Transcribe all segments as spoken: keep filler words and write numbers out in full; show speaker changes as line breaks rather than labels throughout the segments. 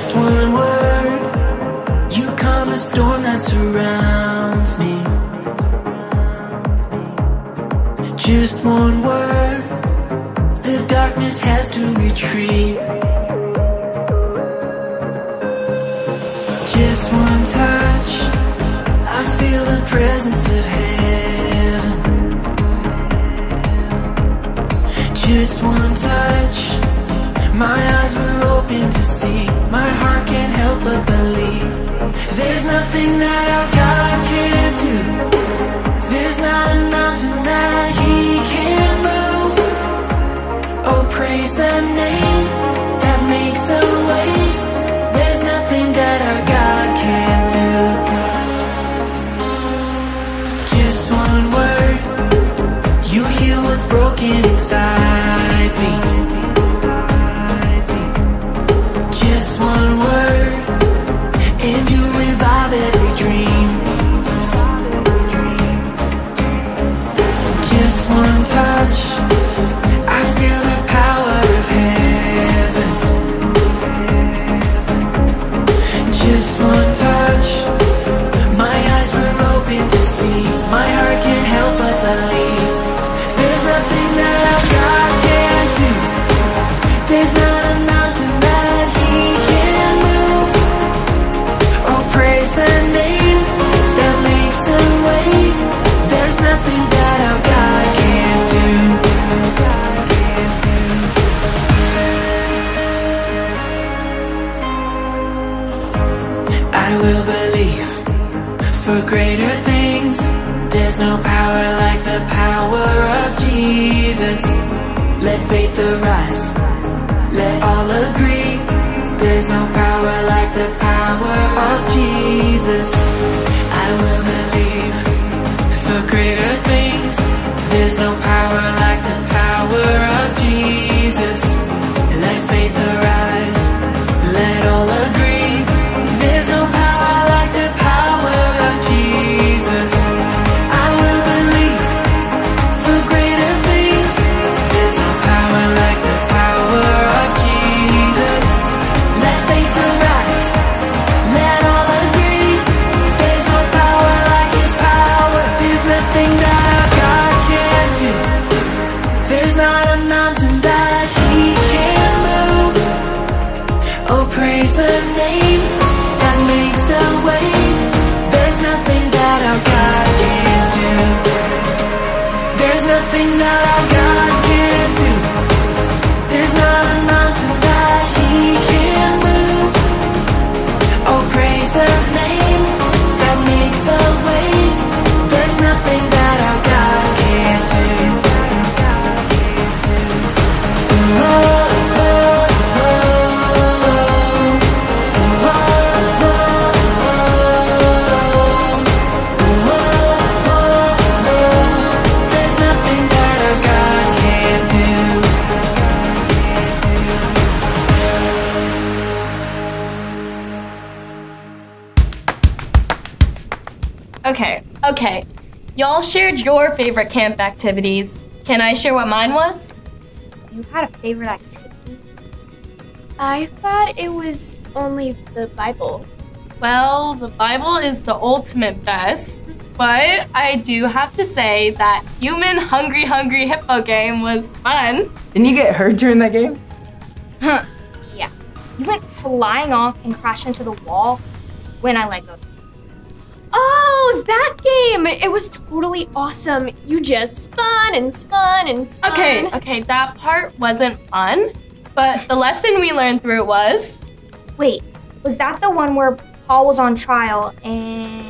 Just one word, you calm the storm that surrounds me. Just one word, the darkness has to retreat. Just one touch, I feel the presence of heaven. Just one touch, my eyes were open to see. My heart can't help but believe. There's nothing that our God can't do. There's not a mountain that He can't move. Oh, praise the name that makes a way. There's nothing that our God can't do. Just one word, you heal what's broken inside me. Just one word, and you revive every dream. Just one touch, I feel the power of heaven. Just one touch, my eyes were open to see. My heart can't help but believe. There's nothing that our God can't do. There's not a mountain that He can't move. Oh, praise the name that makes a way. There's nothing that our God can't do. I will believe for greater things. There's no power like the power of Jesus. Let faith arise, let all agree. There's no power like the power of Jesus. I will believe for greater things. There's no power like the power of Jesus. Let faith arise, let all agree. There's no power like the power of Jesus. I will believe for greater things. There's no power like the power of Jesus. Let faith arise, let all agree. There's no power like His power. There's nothing that our God can't do. There's not a mountain that He can't move. Oh, praise the name that makes a way. There's nothing that our God can't do. There's nothing that our God can't do. There's not a mountain that He can't move. Oh, praise the name that makes a way. There's nothing that our God can't do. Oh, oh, oh, there's nothing that our God can't do.
Okay, okay. Y'all shared your favorite camp activities. Can I share what mine was?
You had a favorite activity? I thought it was only the Bible.
Well, the Bible is the ultimate best, but I do have to say that Human Hungry Hungry Hippo game was fun.
Didn't you get hurt during that game?
Huh. Yeah. You went flying off and crashed into the wall when I let go. Oh, that game! It was totally awesome. You just spun and spun and spun.
Okay, okay, that part wasn't fun, but the lesson we learned through it was...
Wait, was that the one where Paul was on trial and...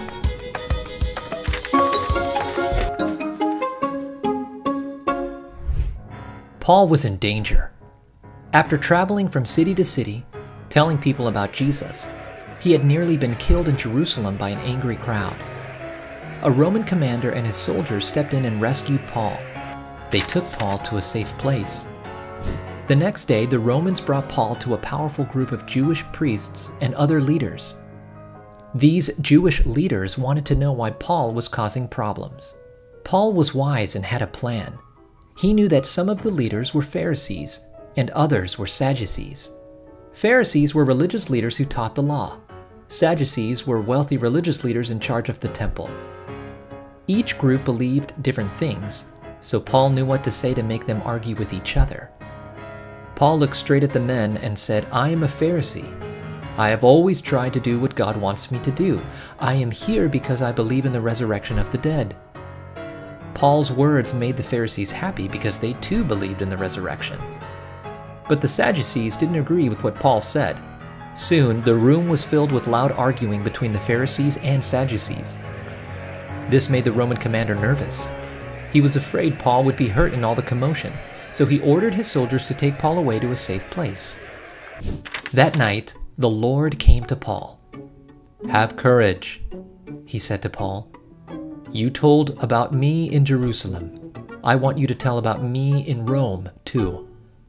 Paul was in danger. After traveling from city to city, telling people about Jesus, he had nearly been killed in Jerusalem by an angry crowd. A Roman commander and his soldiers stepped in and rescued Paul. They took Paul to a safe place. The next day, the Romans brought Paul to a powerful group of Jewish priests and other leaders. These Jewish leaders wanted to know why Paul was causing problems. Paul was wise and had a plan. He knew that some of the leaders were Pharisees and others were Sadducees. Pharisees were religious leaders who taught the law. Sadducees were wealthy religious leaders in charge of the temple. Each group believed different things, so Paul knew what to say to make them argue with each other. Paul looked straight at the men and said, "I am a Pharisee. I have always tried to do what God wants me to do. I am here because I believe in the resurrection of the dead." Paul's words made the Pharisees happy because they too believed in the resurrection. But the Sadducees didn't agree with what Paul said. Soon, the room was filled with loud arguing between the Pharisees and Sadducees. This made the Roman commander nervous. He was afraid Paul would be hurt in all the commotion, so he ordered his soldiers to take Paul away to a safe place. That night, the Lord came to Paul. "Have courage," he said to Paul. "You told about me in Jerusalem. I want you to tell about me in Rome, too."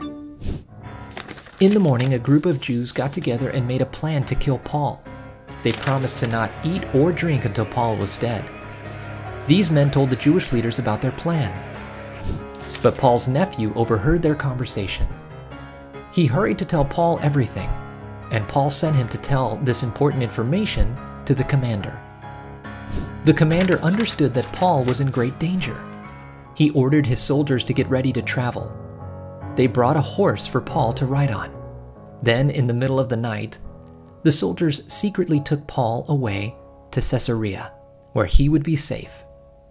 In the morning, a group of Jews got together and made a plan to kill Paul. They promised to not eat or drink until Paul was dead. These men told the Jewish leaders about their plan. But Paul's nephew overheard their conversation. He hurried to tell Paul everything, and Paul sent him to tell this important information to the commander. The commander understood that Paul was in great danger. He ordered his soldiers to get ready to travel. They brought a horse for Paul to ride on. Then, in the middle of the night, the soldiers secretly took Paul away to Caesarea, where he would be safe.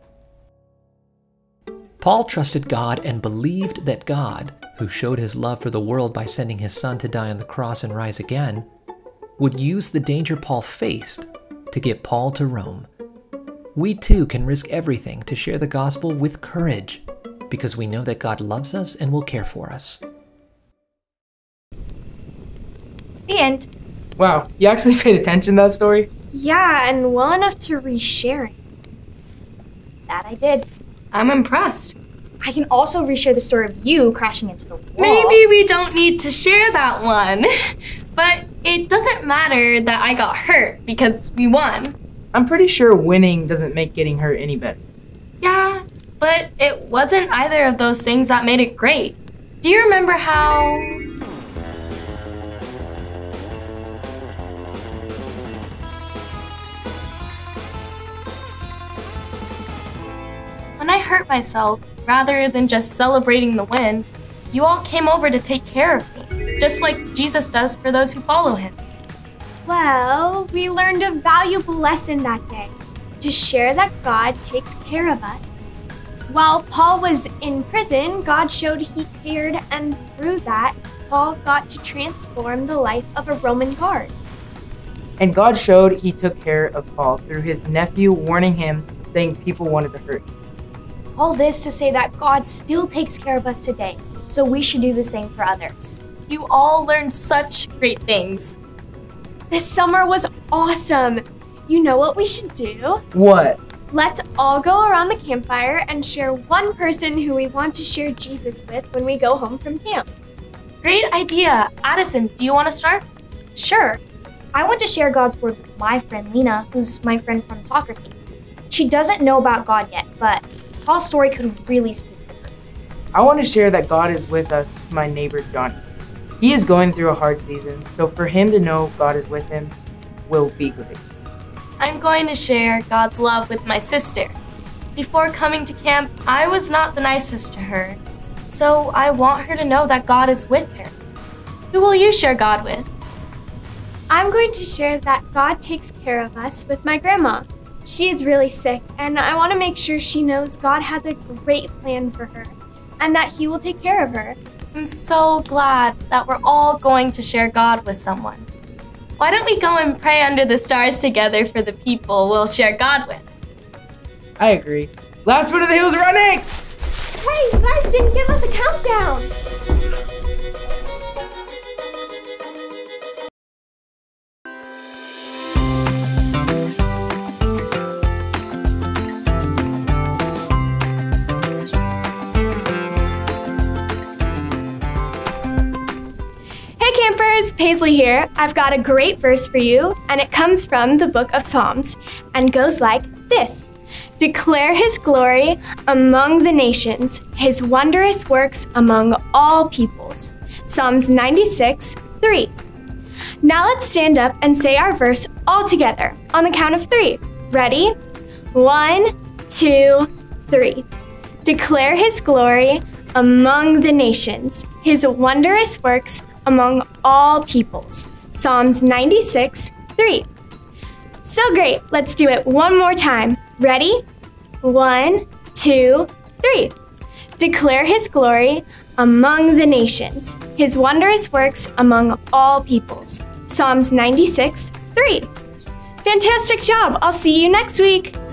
Paul trusted God and believed that God, who showed his love for the world by sending his son to die on the cross and rise again, would use the danger Paul faced to get Paul to Rome. We too can risk everything to share the gospel with courage, because we know that God loves us and will care for us.
The end.
Wow, you actually paid attention to that story?
Yeah, and well enough to reshare it. That I did.
I'm impressed.
I can also reshare the story of you crashing into the wall.
Maybe we don't need to share that one. But it doesn't matter that I got hurt because we won.
I'm pretty sure winning doesn't make getting hurt any better.
Yeah, but it wasn't either of those things that made it great. Do you remember how... When I hurt myself, rather than just celebrating the win, you all came over to take care of me, just like Jesus does for those who follow him.
Well, we learned a valuable lesson that day, to share that God takes care of us. While Paul was in prison, God showed he cared, and through that, Paul got to transform the life of a Roman guard.
And God showed he took care of Paul through his nephew warning him, saying people wanted to hurt him.
All this to say that God still takes care of us today, so we should do the same for others.
You all learned such great things.
This summer was awesome. You know what we should do?
What?
Let's all go around the campfire and share one person who we want to share Jesus with when we go home from camp.
Great idea. Addison, do you want to start?
Sure. I want to share God's word with my friend Lena, who's my friend from the soccer team. She doesn't know about God yet, but Paul's story could really speak to her.
I want to share that God is with us to my neighbor Johnny. He is going through a hard season, so for him to know God is with him will be great.
I'm going to share God's love with my sister. Before coming to camp, I was not the nicest to her, so I want her to know that God is with her. Who will you share God with?
I'm going to share that God takes care of us with my grandma. She is really sick, and I want to make sure she knows God has a great plan for her, and that he will take care of her.
I'm so glad that we're all going to share God with someone. Why don't we go and pray under the stars together for the people we'll share God with?
I agree. Last one of the hills running!
Hey, you guys didn't give us a countdown! Campers, Paisley here. I've got a great verse for you, and it comes from the book of Psalms, and goes like this. Declare his glory among the nations, his wondrous works among all peoples. Psalms ninety-six, three. Now let's stand up and say our verse all together on the count of three. Ready? One, two, three. Declare his glory among the nations, his wondrous works among all peoples. Psalms ninety-six, three. So great, let's do it one more time. Ready? One, two, three. Declare his glory among the nations, his wondrous works among all peoples. Psalms ninety-six, three. Fantastic job! I'll see you next week!